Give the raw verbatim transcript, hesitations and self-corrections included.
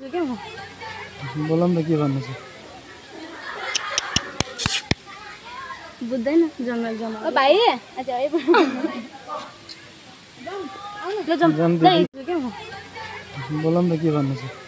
बोला नि त के भन्नु छ बुझ्दैन जङ्गल जङ्गल ओ भाइ अच्छा है बोला नि त के भन्नु छ